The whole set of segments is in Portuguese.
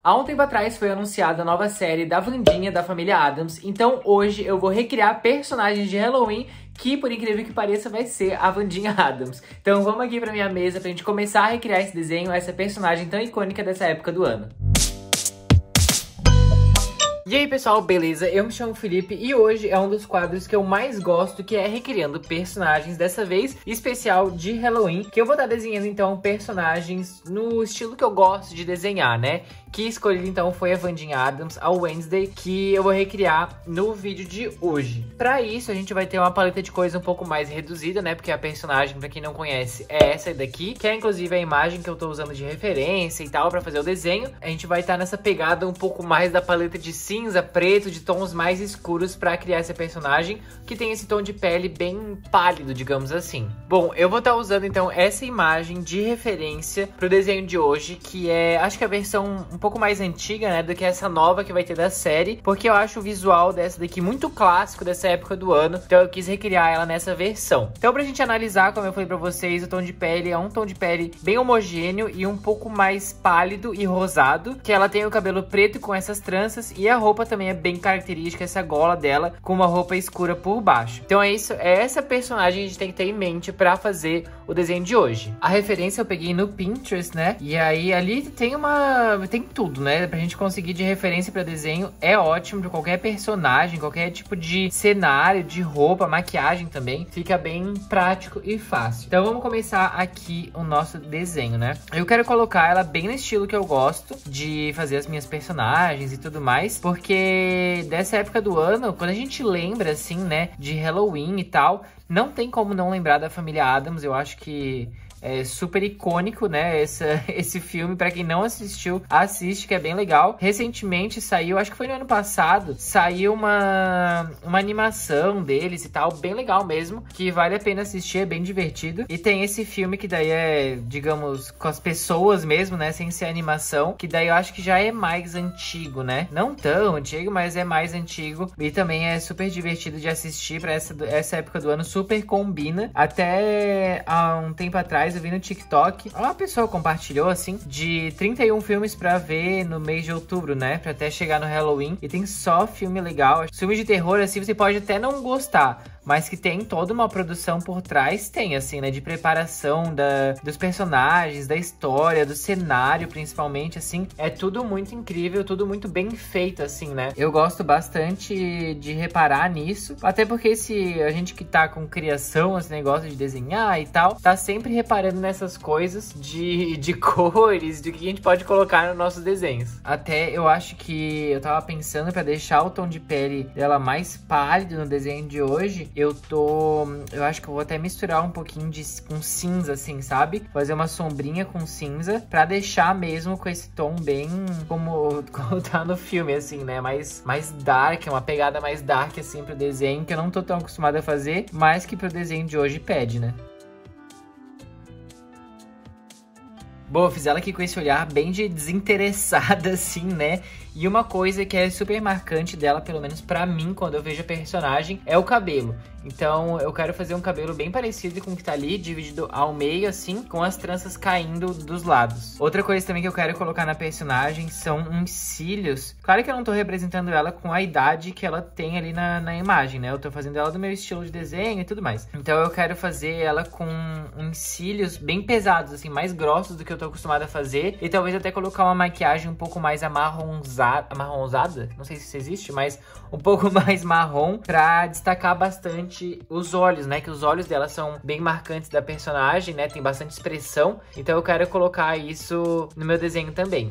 Há um tempo atrás foi anunciada a nova série da Wandinha da família Addams, então hoje eu vou recriar personagens de Halloween que, por incrível que pareça, vai ser a Wandinha Addams. Então vamos aqui pra minha mesa pra gente começar a recriar esse desenho, essa personagem tão icônica dessa época do ano. E aí pessoal, beleza? Eu me chamo Felipe e hoje é um dos quadros que eu mais gosto, que é recriando personagens, dessa vez especial de Halloween, que eu vou estar desenhando então personagens no estilo que eu gosto de desenhar, né? Que escolhido então foi a Wandinha Addams, a Wednesday, que eu vou recriar no vídeo de hoje. Pra isso a gente vai ter uma paleta de cores um pouco mais reduzida, né? Porque a personagem, pra quem não conhece, é essa daqui, que é inclusive a imagem que eu tô usando de referência e tal pra fazer o desenho. A gente vai estar nessa pegada um pouco mais da paleta de cinza, preto, de tons mais escuros pra criar essa personagem, que tem esse tom de pele bem pálido, digamos assim. Bom, eu vou estar usando então essa imagem de referência pro desenho de hoje, que é, acho que a versão um pouco mais antiga, né, do que essa nova que vai ter da série, porque eu acho o visual dessa daqui muito clássico dessa época do ano, então eu quis recriar ela nessa versão. Então pra gente analisar, como eu falei pra vocês, o tom de pele é um tom de pele bem homogêneo e um pouco mais pálido e rosado, que ela tem o cabelo preto com essas tranças e a roupa também é bem característica, essa gola dela com uma roupa escura por baixo. Então é isso, é essa personagem que a gente tem que ter em mente pra fazer o desenho de hoje. A referência eu peguei no Pinterest, né, e aí ali tem tudo, né, pra gente conseguir de referência pra desenho, é ótimo pra qualquer personagem, qualquer tipo de cenário, de roupa, maquiagem também, fica bem prático e fácil. Então vamos começar aqui o nosso desenho, né. Eu quero colocar ela bem no estilo que eu gosto de fazer as minhas personagens e tudo mais, porque dessa época do ano, quando a gente lembra, assim, né, de Halloween e tal, não tem como não lembrar da família Addams. Eu acho que é super icônico, né, esse filme. Pra quem não assistiu, assiste, que é bem legal. Recentemente saiu, acho que foi no ano passado, saiu uma animação deles e tal, bem legal mesmo, que vale a pena assistir, é bem divertido. E tem esse filme que daí é, digamos, com as pessoas mesmo, né, sem ser animação, que daí eu acho que já é mais antigo, né, não tão antigo, mas é mais antigo, e também é super divertido de assistir. Pra essa época do ano, super combina. Até há um tempo atrás eu vi no TikTok, uma pessoa compartilhou, assim, de 31 filmes pra ver no mês de outubro, né, pra até chegar no Halloween, e tem só filme legal. Filmes de terror, assim, você pode até não gostar, mas que tem toda uma produção por trás, tem, assim, né, de preparação dos personagens, da história, do cenário, principalmente, assim, é tudo muito incrível, tudo muito bem feito, assim, né. Eu gosto bastante de reparar nisso, até porque se a gente que tá com criação, esse negócio de desenhar e tal, tá sempre reparando nessas coisas de cores, de que a gente pode colocar nos nossos desenhos. Até eu acho que eu tava pensando pra deixar o tom de pele dela mais pálido no desenho de hoje, eu acho que eu vou até misturar um pouquinho com cinza, assim, sabe? Fazer uma sombrinha com cinza pra deixar mesmo com esse tom bem como tá no filme, assim, né? Mais dark, uma pegada mais dark, assim, pro desenho, que eu não tô tão acostumada a fazer, mas que pro desenho de hoje pede, né? Bom, eu fiz ela aqui com esse olhar bem de desinteressada, assim, né? E uma coisa que é super marcante dela, pelo menos pra mim, quando eu vejo a personagem, é o cabelo. Então eu quero fazer um cabelo bem parecido com o que tá ali, dividido ao meio, assim, com as tranças caindo dos lados. Outra coisa também que eu quero colocar na personagem são uns cílios. Claro que eu não tô representando ela com a idade que ela tem ali na imagem, né? Eu tô fazendo ela do meu estilo de desenho e tudo mais. Então eu quero fazer ela com uns cílios bem pesados, assim, mais grossos do que eu tô acostumada a fazer. E talvez até colocar uma maquiagem um pouco mais amarronzada, não sei se isso existe, mas um pouco mais marrom, pra destacar bastante os olhos, né, que os olhos dela são bem marcantes da personagem, né, tem bastante expressão, então eu quero colocar isso no meu desenho também.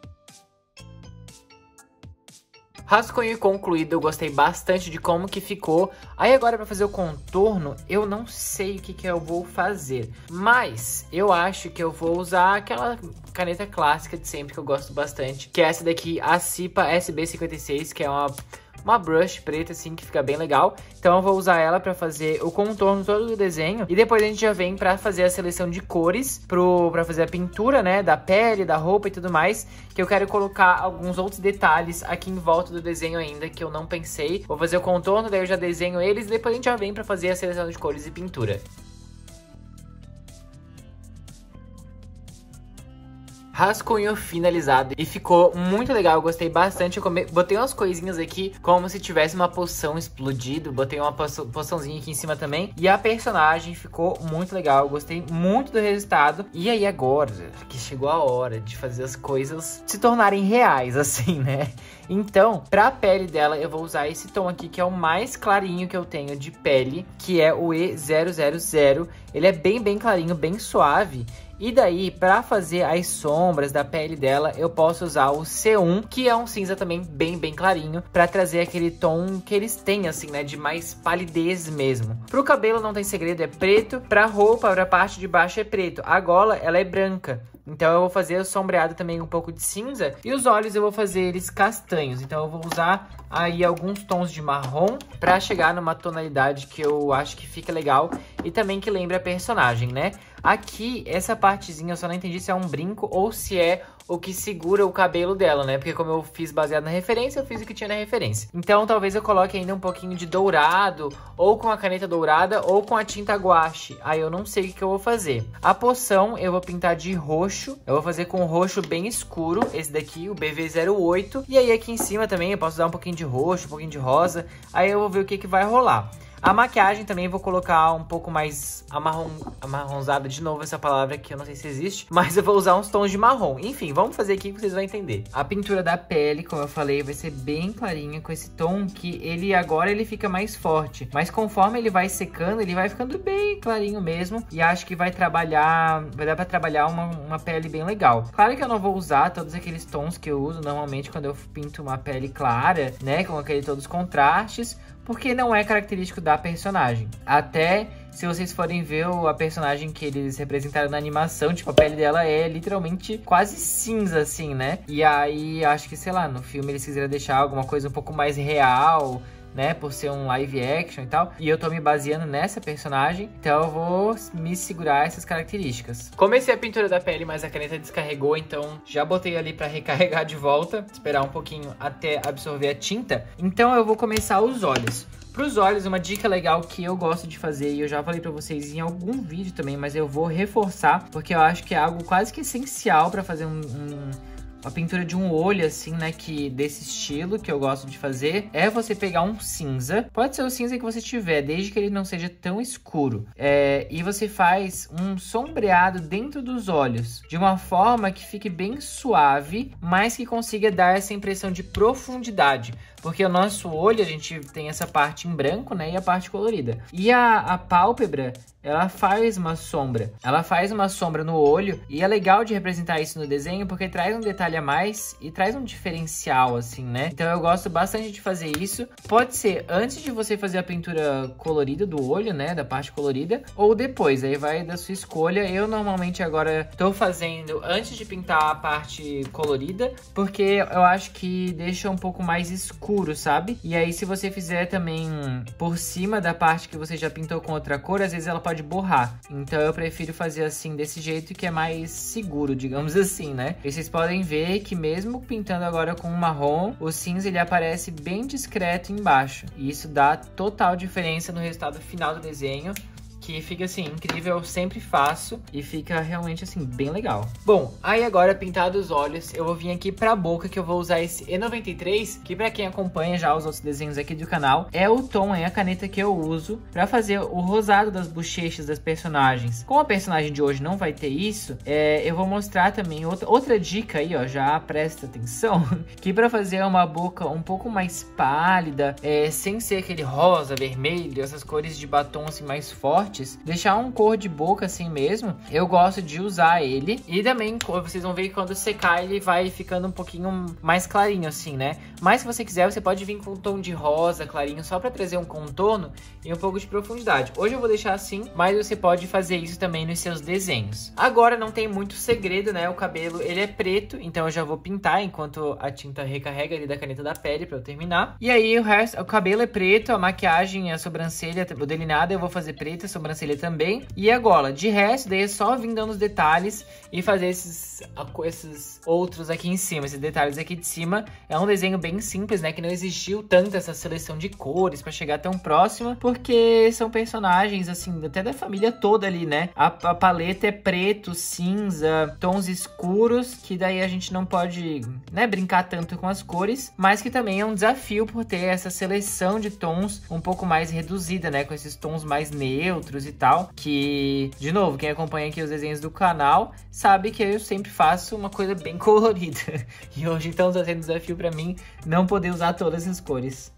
Rascunho concluído, eu gostei bastante de como que ficou. Aí agora pra fazer o contorno, eu não sei o que eu vou fazer, mas eu acho que eu vou usar aquela caneta clássica de sempre que eu gosto bastante, que é essa daqui, a Cipa SB56, que é uma brush preta, assim, que fica bem legal. Então eu vou usar ela pra fazer o contorno todo do desenho. E depois a gente já vem pra fazer a seleção de cores pra fazer a pintura, né, da pele, da roupa e tudo mais. Que eu quero colocar alguns outros detalhes aqui em volta do desenho ainda, que eu não pensei. Vou fazer o contorno, daí eu já desenho eles. E depois a gente já vem pra fazer a seleção de cores e pintura. rascunho finalizado e ficou muito legal, eu gostei bastante. Eu botei umas coisinhas aqui como se tivesse uma poção explodido, botei uma poçãozinha aqui em cima também. E a personagem ficou muito legal, eu gostei muito do resultado. E aí agora que chegou a hora de fazer as coisas se tornarem reais, assim, né? Então, pra pele dela, eu vou usar esse tom aqui, que é o mais clarinho que eu tenho de pele, que é o E000. Ele é bem clarinho, bem suave. E daí, pra fazer as sombras da pele dela, eu posso usar o C1, que é um cinza também bem clarinho, pra trazer aquele tom que eles têm, assim, né, de mais palidez mesmo. Pro cabelo não tem segredo, é preto. Pra roupa, pra parte de baixo é preto. A gola, ela é branca. Então eu vou fazer o sombreado também um pouco de cinza. E os olhos eu vou fazer eles castanhos. Então eu vou usar aí alguns tons de marrom pra chegar numa tonalidade que eu acho que fica legal. E também que lembra a personagem, né? Aqui, essa partezinha eu só não entendi se é um brinco ou se é o que segura o cabelo dela, né? Porque como eu fiz baseado na referência, eu fiz o que tinha na referência. Então talvez eu coloque ainda um pouquinho de dourado, ou com a caneta dourada, ou com a tinta guache. Aí eu não sei o que eu vou fazer. A poção eu vou pintar de roxo. Eu vou fazer com um roxo bem escuro, esse daqui, o BV08. E aí aqui em cima também eu posso dar um pouquinho de roxo, um pouquinho de rosa. Aí eu vou ver o que vai rolar. A maquiagem também vou colocar um pouco mais amarronzada, de novo essa palavra que eu não sei se existe, mas eu vou usar uns tons de marrom. Enfim, vamos fazer aqui que vocês vão entender. A pintura da pele, como eu falei, vai ser bem clarinha com esse tom que ele agora ele fica mais forte, mas conforme ele vai secando, ele vai ficando bem clarinho mesmo e acho que vai dar pra trabalhar uma pele bem legal. Claro que eu não vou usar todos aqueles tons que eu uso normalmente quando eu pinto uma pele clara, né, com todos os contrastes, porque não é característico da personagem. Até se vocês forem ver a personagem que eles representaram na animação, tipo, a pele dela é literalmente quase cinza, assim, né? E aí, acho que, sei lá, no filme eles quiseram deixar alguma coisa um pouco mais real, né, por ser um live action e tal, e eu tô me baseando nessa personagem, então eu vou me segurar essas características. Comecei a pintura da pele, mas a caneta descarregou, então já botei ali pra recarregar de volta, esperar um pouquinho até absorver a tinta. Então eu vou começar os olhos. Para os olhos, uma dica legal que eu gosto de fazer, e eu já falei pra vocês em algum vídeo também, mas eu vou reforçar, porque eu acho que é algo quase que essencial pra fazer uma pintura de um olho, assim, né, desse estilo que eu gosto de fazer, é você pegar um cinza, pode ser o cinza que você tiver, desde que ele não seja tão escuro, e você faz um sombreado dentro dos olhos, de uma forma que fique bem suave, mas que consiga dar essa impressão de profundidade, porque o nosso olho, a gente tem essa parte em branco, né, e a parte colorida. E a pálpebra, ela faz uma sombra. Ela faz uma sombra no olho, e é legal de representar isso no desenho, porque traz um detalhe a mais e traz um diferencial, assim, né? Então eu gosto bastante de fazer isso. Pode ser antes de você fazer a pintura colorida do olho, né, da parte colorida, ou depois, aí vai da sua escolha. Eu normalmente agora tô fazendo antes de pintar a parte colorida, porque eu acho que deixa um pouco mais escuro, sabe? E aí se você fizer também por cima da parte que você já pintou com outra cor, às vezes ela pode borrar. Então eu prefiro fazer assim, desse jeito, que é mais seguro, digamos assim, né? E vocês podem ver que mesmo pintando agora com um marrom, o cinza ele aparece bem discreto embaixo. E isso dá total diferença no resultado final do desenho, que fica assim, incrível, eu sempre faço e fica realmente assim, bem legal. Bom, aí agora pintado os olhos, eu vou vir aqui pra boca, que eu vou usar esse E93, que pra quem acompanha já os outros desenhos aqui do canal, é o tom, é a caneta que eu uso pra fazer o rosado das bochechas das personagens. Como a personagem de hoje não vai ter isso, eu vou mostrar também outra dica aí, ó, já presta atenção, que pra fazer uma boca um pouco mais pálida, sem ser aquele rosa, vermelho, essas cores de batom assim mais fortes, deixar um cor de boca assim mesmo, eu gosto de usar ele. E também vocês vão ver que quando secar ele vai ficando um pouquinho mais clarinho assim, né? Mas se você quiser, você pode vir com um tom de rosa clarinho, só pra trazer um contorno e um pouco de profundidade. Hoje eu vou deixar assim, mas você pode fazer isso também nos seus desenhos. Agora não tem muito segredo, né? O cabelo, ele é preto, então eu já vou pintar enquanto a tinta recarrega ali da caneta da pele pra eu terminar. E aí o cabelo é preto, a maquiagem, a sobrancelha, o delineado eu vou fazer preta, a sobrancelha também. E a gola. De resto, daí é só vir dando os detalhes e fazer esses outros aqui em cima. Esses detalhes aqui de cima. É um desenho bem simples, né? Que não exigiu tanto essa seleção de cores pra chegar tão próxima. Porque são personagens, assim, até da família toda ali, né? A paleta é preto, cinza, tons escuros. Que daí a gente não pode, né, brincar tanto com as cores. Mas que também é um desafio por ter essa seleção de tons um pouco mais reduzida, né? Com esses tons mais neutros e tal. Que, de novo, quem acompanha aqui os desenhos do canal sabe que eu sempre faço uma coisa bem colorida. E hoje, então, tá sendo um desafio pra mim não poder usar todas as cores.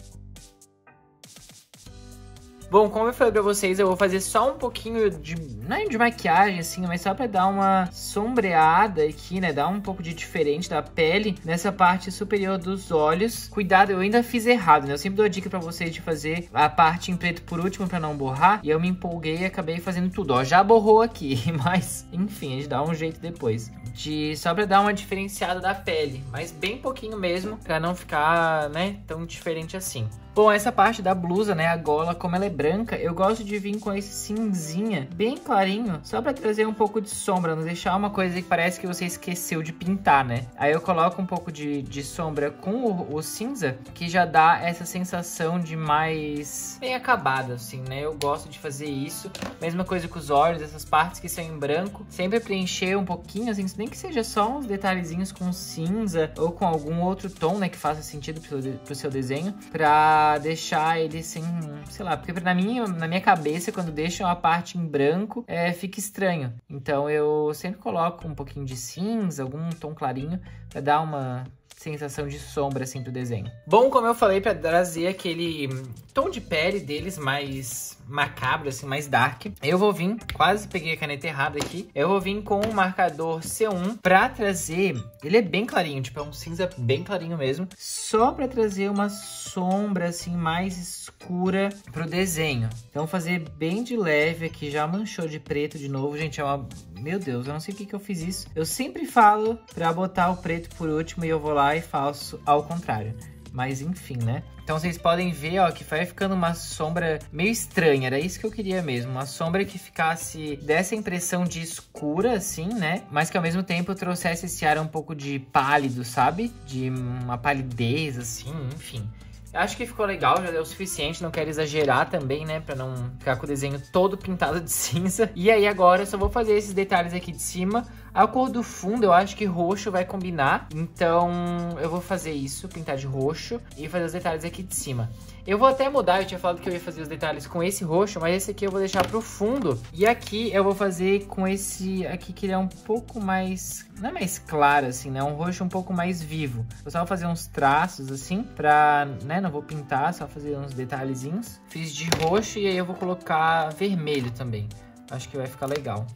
Bom, como eu falei pra vocês, eu vou fazer só um pouquinho de, não é de maquiagem, assim, mas só pra dar uma sombreada aqui, né? Dar um pouco de diferente da pele nessa parte superior dos olhos. Cuidado, eu ainda fiz errado, né? Eu sempre dou a dica pra vocês de fazer a parte em preto por último pra não borrar. E eu me empolguei e acabei fazendo tudo, ó. Já borrou aqui, mas, enfim, a gente dá um jeito depois. Só pra dar uma diferenciada da pele, mas bem pouquinho mesmo, pra não ficar, né, tão diferente assim. Bom, essa parte da blusa, né, a gola, como ela é branca, eu gosto de vir com esse cinzinha bem clarinho, só pra trazer um pouco de sombra, não deixar uma coisa que parece que você esqueceu de pintar, né? Aí eu coloco um pouco de sombra com o cinza, que já dá essa sensação de mais bem acabado, assim, né? Eu gosto de fazer isso. Mesma coisa com os olhos, essas partes que são em branco, sempre preencher um pouquinho, assim, nem que seja só uns detalhezinhos com cinza ou com algum outro tom, né, que faça sentido pro seu desenho, pra deixar ele assim, sei lá, porque na minha cabeça, quando deixam a parte em branco, fica estranho. Então eu sempre coloco um pouquinho de cinza, algum tom clarinho, pra dar uma sensação de sombra assim pro desenho. Bom, como eu falei, pra trazer aquele tom de pele deles mais macabro, assim, mais dark, eu vou vir, quase peguei a caneta errada aqui, eu vou vir com o marcador C1 pra trazer, ele é bem clarinho, tipo, é um cinza bem clarinho mesmo, só pra trazer uma sombra, assim, mais escura pro desenho. Então, fazer bem de leve aqui, já manchou de preto de novo, gente, meu Deus, eu não sei por que eu fiz isso. Eu sempre falo pra botar o preto por último e eu vou lá e faço ao contrário. Mas enfim, né? Então vocês podem ver, ó, que vai ficando uma sombra meio estranha. Era isso que eu queria mesmo. Uma sombra que ficasse dessa impressão de escura, assim, né? Mas que ao mesmo tempo trouxesse esse ar um pouco de pálido, sabe? De uma palidez, assim, enfim. Acho que ficou legal, já deu o suficiente, não quero exagerar também, né, pra não ficar com o desenho todo pintado de cinza. E aí agora eu só vou fazer esses detalhes aqui de cima. A cor do fundo eu acho que roxo vai combinar, então eu vou fazer isso, pintar de roxo e fazer os detalhes aqui de cima. Eu vou até mudar, eu tinha falado que eu ia fazer os detalhes com esse roxo, mas esse aqui eu vou deixar pro fundo. E aqui eu vou fazer com esse aqui que ele é um pouco mais, não é mais claro assim, né? Um roxo um pouco mais vivo. Eu só vou fazer uns traços assim, pra, né, não vou pintar, só fazer uns detalhezinhos. Fiz de roxo e aí eu vou colocar vermelho também. Acho que vai ficar legal.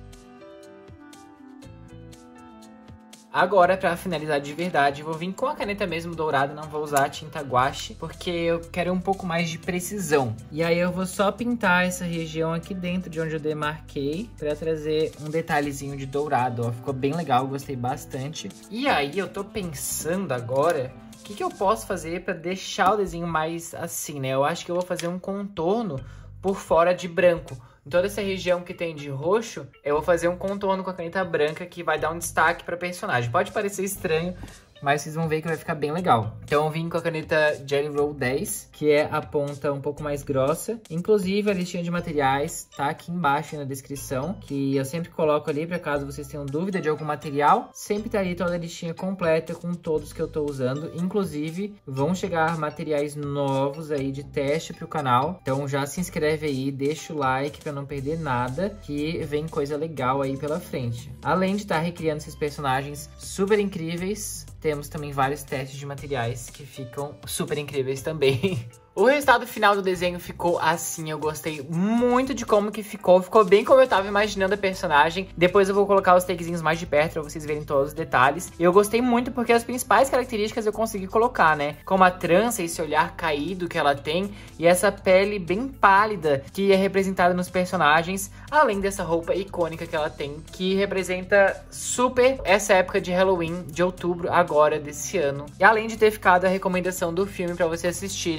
Agora, pra finalizar de verdade, vou vir com a caneta mesmo dourada, não vou usar a tinta guache, porque eu quero um pouco mais de precisão. E aí eu vou só pintar essa região aqui dentro de onde eu demarquei, pra trazer um detalhezinho de dourado, ó. Ficou bem legal, gostei bastante. E aí eu tô pensando agora, o que eu posso fazer pra deixar o desenho mais assim, né? Eu acho que eu vou fazer um contorno por fora de branco. Em toda essa região que tem de roxo, eu vou fazer um contorno com a caneta branca que vai dar um destaque para o personagem. Pode parecer estranho, mas vocês vão ver que vai ficar bem legal. Então eu vim com a caneta Gelly Roll 10, que é a ponta um pouco mais grossa. Inclusive a listinha de materiais tá aqui embaixo na descrição, que eu sempre coloco ali para caso vocês tenham dúvida de algum material. Sempre tá ali toda a listinha completa com todos que eu tô usando. Inclusive vão chegar materiais novos aí de teste pro canal. Então já se inscreve aí, deixa o like para não perder nada, que vem coisa legal aí pela frente. Além de estar recriando esses personagens super incríveis, temos também vários testes de materiais que ficam super incríveis também. O resultado final do desenho ficou assim, eu gostei muito de como que ficou bem como eu tava imaginando a personagem. Depois eu vou colocar os takezinhos mais de perto pra vocês verem todos os detalhes. E eu gostei muito porque as principais características eu consegui colocar, né? Como a trança, esse olhar caído que ela tem e essa pele bem pálida que é representada nos personagens, além dessa roupa icônica que ela tem, que representa super essa época de Halloween, de outubro agora desse ano. E além de ter ficado a recomendação do filme pra vocês assistirem, que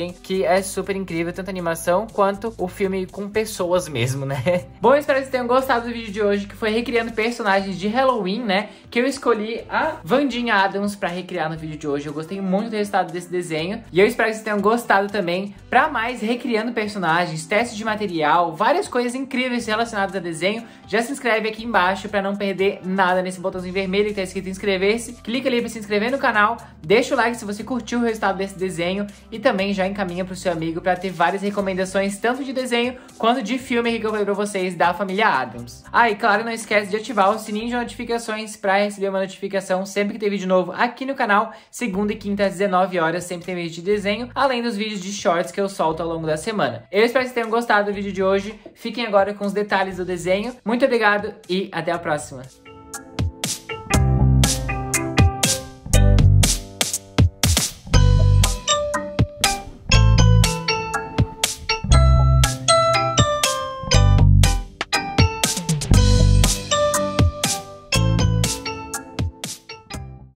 é super incrível, tanto a animação quanto o filme com pessoas mesmo, né? Bom, eu espero que vocês tenham gostado do vídeo de hoje, que foi recriando personagens de Halloween, né? Que eu escolhi a Vandinha Adams pra recriar no vídeo de hoje. Eu gostei muito do resultado desse desenho e eu espero que vocês tenham gostado também. Pra mais, recriando personagens, testes de material, várias coisas incríveis relacionadas a desenho, já se inscreve aqui embaixo pra não perder nada nesse botãozinho vermelho que tá escrito inscrever-se. Clica ali pra se inscrever no canal, deixa o like se você curtiu o resultado desse desenho e também já encaminha pro seu amigo pra ter várias recomendações, tanto de desenho quanto de filme que eu falei pra vocês da família Adams. Ah, e claro, não esquece de ativar o sininho de notificações pra receber uma notificação sempre que tem vídeo novo aqui no canal. Segunda e quinta às 19 horas sempre tem vídeo de desenho, além dos vídeos de shorts que eu solto ao longo da semana. Eu espero que vocês tenham gostado do vídeo de hoje. Fiquem agora com os detalhes do desenho. Muito obrigado e até a próxima.